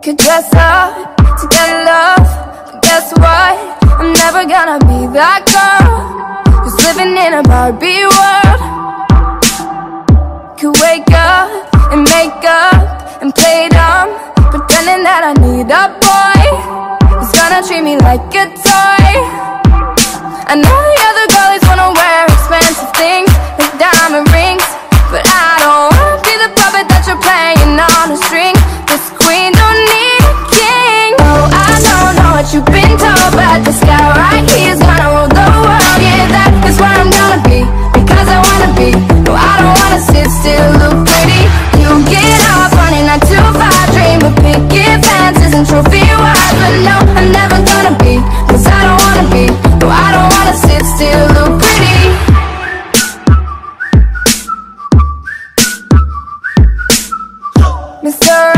could dress up to get love, but guess what? I'm never gonna be that girl who's living in a Barbie world. Could wake up and make up and play dumb, pretending that I need a boy who's gonna treat me like a toy. I know the other girlies wanna wear expensive things like diamond rings, but I don't wanna be the puppet that you're playing on a string. This queen don't need a king. No, I don't know what you've been told, but this guy right here is gonna rule the world. Yeah, that is where I'm gonna be, because I wanna be. No, I don't wanna sit still, look pretty. You get up on a 9 to 5 dream of picket fences and trophy wives, but no, I'm never gonna be, cause I don't wanna be. No, I don't wanna sit still, look pretty. Mr.